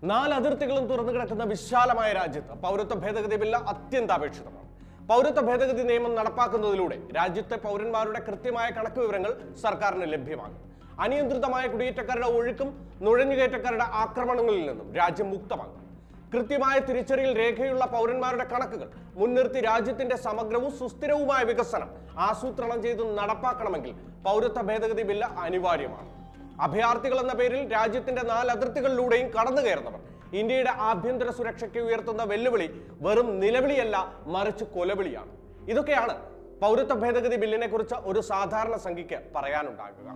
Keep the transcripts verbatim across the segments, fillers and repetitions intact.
നാല് അതിർത്തികളും തുറന്നു കിടക്കുന്ന വിശാലമായ രാജ്യത്ത് പൗരത്വ ഭേദഗതി ബില്ല് അത്യന്താപേക്ഷിതമാണ്. പൗരത്വ ഭേദഗതി നിയമം നടപ്പാക്കുന്നതിലൂടെ രാജ്യത്തെ പൗരന്മാരുടെ കൃത്യമായ കണക്ക് വിവരങ്ങൾ സർക്കാരിന് ലഭ്യമാകും. അനിയന്ത്രിതമായ കുടിയേറ്റക്കാരുടെ ഒഴുക്കും നുഴഞ്ഞുകയറ്റക്കാരുടെ ആക്രമണങ്ങളിൽ നിന്നും രാജ്യം മുക്തമാകും. കൃത്യമായ തിരിച്ചറിയൽ രേഖയുള്ള പൗരന്മാരുടെ കണക്കുകൾ മുൻനിർത്തി രാജ്യത്തിന്റെ സമഗ്രവും സുസ്ഥിരവുമായ വികസനം ആസൂത്രണം ചെയ്ത് നടപ്പാക്കണമെങ്കിൽ പൗരത്വ ഭേദഗതി ബില്ല് അനിവാര്യമാണ്. അഭയാർത്ഥികൾ എന്ന പേരിൽ രാജ്യത്തിന്റെ നാല് അതിർത്തികളിലൂടെയും കടന്നു കയറുന്നവർ ഇന്ത്യയുടെ ആഭ്യന്തര സുരക്ഷയ്ക്ക് ഉയർത്തുന്ന വെല്ലുവിളി വെറും നിലവിളിയല്ല, മറിച്ച് കൊലവിളിയാണ്. ഇതൊക്കെയാണ് പൗരത്വ ഭേദഗതി ബില്ലിനെ കുറിച്ച് ഒരു സാധാരണ സംഖ്യയ്ക്ക് പറയാനുണ്ടാകുക.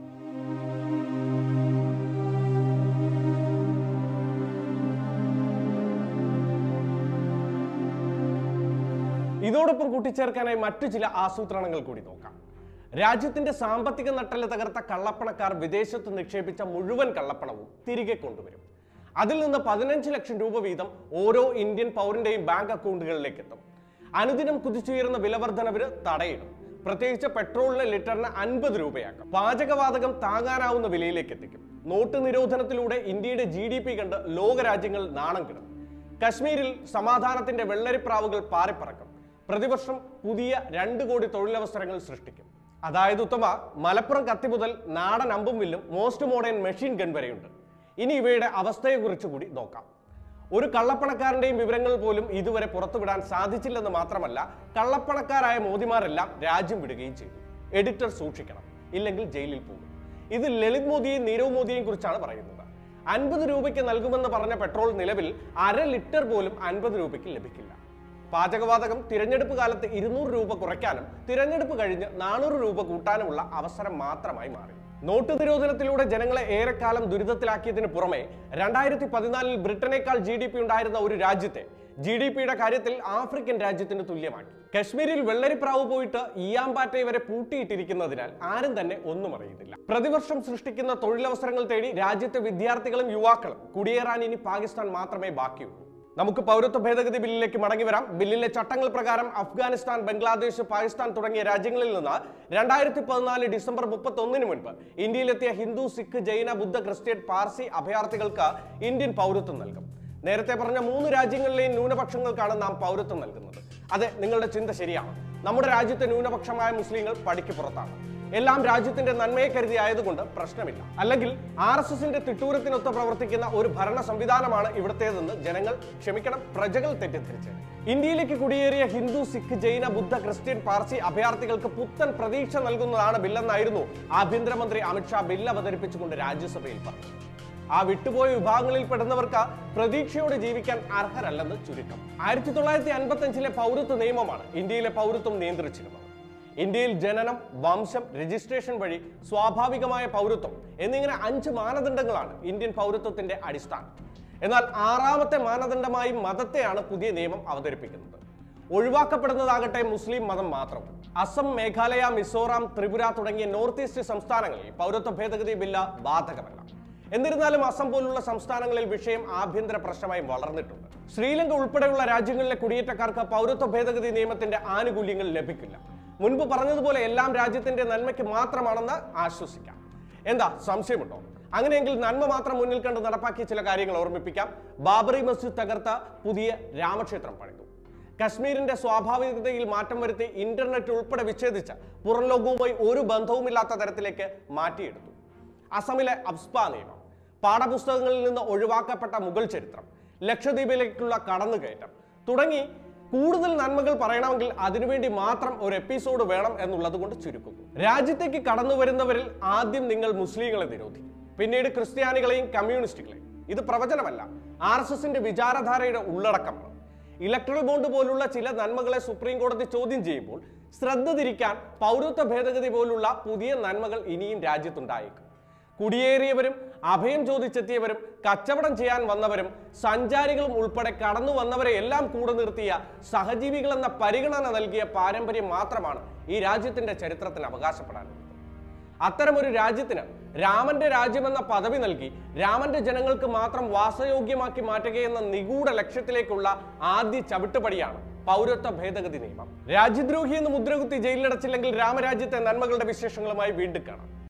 ഇതോടൊപ്പം കൂട്ടിച്ചേർക്കാനായി മറ്റു ചില ആസൂത്രണങ്ങൾ കൂടി നോക്കാം. രാജ്യത്തിന്റെ സാമ്പത്തിക നട്ടെല്ല് തകർത്ത കള്ളപ്പണക്കാർ വിദേശത്ത് നിക്ഷേപിച്ച മുഴുവൻ കള്ളപ്പണവും തിരികെ കൊണ്ടുവരും. അതിൽ നിന്ന് പതിനഞ്ച് ലക്ഷം രൂപ വീതം ഓരോ ഇന്ത്യൻ പൗരന്റെയും ബാങ്ക് അക്കൗണ്ടുകളിലേക്ക് എത്തും. അനുദിനം കുതിച്ചുയരുന്ന വിലവർദ്ധനവിന് തടയിടും. പ്രത്യേകിച്ച് പെട്രോളിന് ലിറ്ററിന് അൻപത് രൂപയാക്കും. പാചകവാതകം താങ്ങാനാവുന്ന വിലയിലേക്ക് എത്തിക്കും. നോട്ട് നിരോധനത്തിലൂടെ ഇന്ത്യയുടെ ജി ഡി പി കണ്ട് ലോകരാജ്യങ്ങൾ നാണം കിടും. കശ്മീരിൽ സമാധാനത്തിന്റെ വെള്ളരിപ്രാവുകൾ പാറിപ്പറക്കും. പ്രതിവർഷം പുതിയ രണ്ട് കോടി തൊഴിലവസരങ്ങൾ സൃഷ്ടിക്കും. അതായത് ഉത്തമ, മലപ്പുറം കത്തി മുതൽ നാടൻ അമ്പും വില്ലും മോസ്റ്റ് മോഡേൺ മെഷീൻ ഗൺ വരെയുണ്ട്. ഇനി ഇവയുടെ അവസ്ഥയെക്കുറിച്ച് കൂടി നോക്കാം. ഒരു കള്ളപ്പണക്കാരന്റെയും വിവരങ്ങൾ പോലും ഇതുവരെ പുറത്തുവിടാൻ സാധിച്ചില്ലെന്ന് മാത്രമല്ല, കള്ളപ്പണക്കാരായ മോദിമാരെല്ലാം രാജ്യം വിടുകയും ചെയ്തു. എഡിറ്റർ സൂക്ഷിക്കണം, ഇല്ലെങ്കിൽ ജയിലിൽ പോകും. ഇത് ലളിത് മോദിയെയും നീരവ് മോദിയെയും കുറിച്ചാണ് പറയുന്നത്. അൻപത് രൂപയ്ക്ക് നൽകുമെന്ന് പറഞ്ഞ പെട്രോൾ നിലവിൽ അര ലിറ്റർ പോലും അൻപത് രൂപയ്ക്ക് ലഭിക്കില്ല. പാചകവാതകം തിരഞ്ഞെടുപ്പ് കാലത്ത് ഇരുന്നൂറ് രൂപ കുറയ്ക്കാനും തിരഞ്ഞെടുപ്പ് കഴിഞ്ഞ് നാനൂറ് രൂപ കൂട്ടാനുമുള്ള അവസരം മാത്രമായി മാറി. നോട്ട് നിരോധനത്തിലൂടെ ജനങ്ങളെ ഏറെക്കാലം ദുരിതത്തിലാക്കിയതിന് പുറമെ രണ്ടായിരത്തി പതിനാലിൽ ബ്രിട്ടനേക്കാൾ ജി ഡി പി ഉണ്ടായിരുന്ന ഒരു രാജ്യത്തെ ജി ഡി പിയുടെ കാര്യത്തിൽ ആഫ്രിക്കൻ രാജ്യത്തിന് തുല്യമാക്കി. കശ്മീരിൽ വെള്ളരിപ്രാവ് പോയിട്ട് ഈയാമ്പാറ്റയെ വരെ പൂട്ടിയിട്ടിരിക്കുന്നതിനാൽ ആരും തന്നെ ഒന്നും അറിയുന്നില്ല. പ്രതിവർഷം സൃഷ്ടിക്കുന്ന തൊഴിലവസരങ്ങൾ തേടി രാജ്യത്തെ വിദ്യാർത്ഥികളും യുവാക്കളും കുടിയേറാൻ ഇനി പാകിസ്ഥാൻ മാത്രമേ ബാക്കിയുള്ളൂ. നമുക്ക് പൗരത്വ ഭേദഗതി ബില്ലിലേക്ക് മടങ്ങി വരാം. ബില്ലിലെ ചട്ടങ്ങൾ പ്രകാരം അഫ്ഗാനിസ്ഥാൻ, ബംഗ്ലാദേശ്, പാകിസ്ഥാൻ തുടങ്ങിയ രാജ്യങ്ങളിൽ നിന്ന് രണ്ടായിരത്തി പതിനാല് ഡിസംബർ മുപ്പത്തി ഒന്നിന് മുൻപ് ഇന്ത്യയിലെത്തിയ ഹിന്ദു, സിഖ്, ജൈന, ബുദ്ധ, ക്രിസ്ത്യൻ, പാർസി അഭയാർത്ഥികൾക്ക് ഇന്ത്യൻ പൗരത്വം നൽകും. നേരത്തെ പറഞ്ഞ മൂന്ന് രാജ്യങ്ങളിലെയും ന്യൂനപക്ഷങ്ങൾക്കാണ് നാം പൗരത്വം നൽകുന്നത്. അതെ, നിങ്ങളുടെ ചിന്ത ശരിയാണ്. നമ്മുടെ രാജ്യത്തെ ന്യൂനപക്ഷമായ മുസ്ലിങ്ങൾ പടിക്ക് പുറത്താണ്. എല്ലാം രാജ്യത്തിന്റെ നന്മയെ കരുതി ആയതുകൊണ്ട് പ്രശ്നമില്ല. അല്ലെങ്കിൽ ആർ എസ് എസിന്റെ തിട്ടൂരത്തിനൊത്ത് പ്രവർത്തിക്കുന്ന ഒരു ഭരണ സംവിധാനമാണ് ഇവിടത്തേതെന്ന് ജനങ്ങൾ, ക്ഷമിക്കണം, പ്രജകൾ തെറ്റിദ്ധരിച്ചത്. ഇന്ത്യയിലേക്ക് കുടിയേറിയ ഹിന്ദു, സിഖ്, ജൈന, ബുദ്ധ, ക്രിസ്ത്യൻ, പാർസി അഭയാർത്ഥികൾക്ക് പുത്തൻ പ്രതീക്ഷ നൽകുന്നതാണ് ബില്ലെന്നായിരുന്നു ആഭ്യന്തരമന്ത്രി അമിത്ഷാ ബില്ല് അവതരിപ്പിച്ചുകൊണ്ട് രാജ്യസഭയിൽ പറഞ്ഞത്. ആ വിട്ടുപോയ വിഭാഗങ്ങളിൽ പെടുന്നവർക്ക് പ്രതീക്ഷയോടെ ജീവിക്കാൻ അർഹരല്ലെന്ന് ചുരുക്കം. ആയിരത്തി തൊള്ളായിരത്തി അൻപത്തി അഞ്ചിലെ പൗരത്വ നിയമമാണ് ഇന്ത്യയിലെ പൗരത്വം നിയന്ത്രിച്ചിരുന്നത്. ഇന്ത്യയിൽ ജനനം, വംശം, രജിസ്ട്രേഷൻ വഴി സ്വാഭാവികമായ പൗരത്വം എന്നിങ്ങനെ അഞ്ച് മാനദണ്ഡങ്ങളാണ് ഇന്ത്യൻ പൗരത്വത്തിന്റെ അടിസ്ഥാനം. എന്നാൽ ആറാമത്തെ മാനദണ്ഡമായി മതത്തെയാണ് പുതിയ നിയമം അവതരിപ്പിക്കുന്നത്. ഒഴിവാക്കപ്പെടുന്നതാകട്ടെ മുസ്ലിം മതം മാത്രം. അസം, മേഘാലയ, മിസോറാം, ത്രിപുര തുടങ്ങിയ നോർത്ത് ഈസ്റ്റ് സംസ്ഥാനങ്ങളിൽ പൗരത്വ ഭേദഗതി ബില്ല് ബാധകമല്ല. എന്നിരുന്നാലും അസം പോലുള്ള സംസ്ഥാനങ്ങളിൽ വിഷയം ആഭ്യന്തര പ്രശ്നമായി വളർന്നിട്ടുണ്ട്. ശ്രീലങ്ക ഉൾപ്പെടെയുള്ള രാജ്യങ്ങളിലെ കുടിയേറ്റക്കാർക്ക് പൗരത്വ ഭേദഗതി നിയമത്തിന്റെ ആനുകൂല്യങ്ങൾ ലഭിക്കില്ല. മുൻപ് പറഞ്ഞതുപോലെ എല്ലാം രാജ്യത്തിന്റെ നന്മയ്ക്ക് മാത്രമാണെന്ന് ആശ്വസിക്കാം. എന്താ, സംശയമുണ്ടോ? അങ്ങനെയെങ്കിൽ നന്മ മാത്രം മുന്നിൽ കണ്ട് നടപ്പാക്കിയ ചില കാര്യങ്ങൾ ഓർമ്മിപ്പിക്കാം. ബാബറി മസ്ജിദ് തകർത്ത പുതിയ രാമക്ഷേത്രം പണിതു. കശ്മീരിന്റെ സ്വാഭാവികതയിൽ മാറ്റം വരുത്തി ഇന്റർനെറ്റ് ഉൾപ്പെടെ വിച്ഛേദിച്ച് പുറം ലോകവുമായി ഒരു ബന്ധവുമില്ലാത്ത തരത്തിലേക്ക് മാറ്റിയെടുത്തു. അസമിലെ അബ്സ്പ നിയമം, പാഠപുസ്തകങ്ങളിൽ നിന്ന് ഒഴിവാക്കപ്പെട്ട മുഗൾ ചരിത്രം, ലക്ഷദ്വീപിലേക്കുള്ള കടന്നുകയറ്റം തുടങ്ങി കൂടുതൽ നന്മകൾ പറയണമെങ്കിൽ അതിനുവേണ്ടി മാത്രം ഒരു എപ്പിസോഡ് വേണം എന്നുള്ളത് കൊണ്ട് ചുരുക്കുന്നു. രാജ്യത്തേക്ക് കടന്നു വരുന്നവരിൽ ആദ്യം നിങ്ങൾ മുസ്ലിങ്ങളെ നിരോധിക്കും, പിന്നീട് ക്രിസ്ത്യാനികളെയും കമ്മ്യൂണിസ്റ്റുകളെയും. ഇത് പ്രവചനമല്ല, ആർ എസ് എസിന്റെ വിചാരധാരയുടെ ഉള്ളടക്കമാണ്. ഇലക്ട്രൽ ബോണ്ട് പോലുള്ള ചില നന്മകളെ സുപ്രീം കോടതി ചോദ്യം ചെയ്യുമ്പോൾ ശ്രദ്ധ തിരിക്കാൻ പൗരത്വ ഭേദഗതി പോലുള്ള പുതിയ നന്മകൾ ഇനിയും രാജ്യത്തുണ്ടായേക്കും. കുടിയേറിയവരും അഭയം ചോദിച്ചെത്തിയവരും കച്ചവടം ചെയ്യാൻ വന്നവരും സഞ്ചാരികളും ഉൾപ്പെടെ കടന്നു വന്നവരെ എല്ലാം കൂടെ നിർത്തിയ സഹജീവികൾ എന്ന പരിഗണന നൽകിയ പാരമ്പര്യം മാത്രമാണ് ഈ രാജ്യത്തിന്റെ ചരിത്രത്തിന് അവകാശപ്പെടാനുള്ളത്. അത്തരമൊരു രാജ്യത്തിന് രാമന്റെ രാജ്യമെന്ന പദവി നൽകി രാമന്റെ ജനങ്ങൾക്ക് മാത്രം വാസയോഗ്യമാക്കി മാറ്റുകയെന്ന നിഗൂഢ ലക്ഷ്യത്തിലേക്കുള്ള ആദ്യ ചവിട്ടുപടിയാണ് പൗരത്വ ഭേദഗതി നിയമം. രാജ്യദ്രോഹി എന്ന് മുദ്രകുത്തി ജയിലിലടച്ചില്ലെങ്കിൽ രാമരാജ്യത്തെ നന്മകളുടെ വിശേഷങ്ങളുമായി വീണ്ടും കാണാം.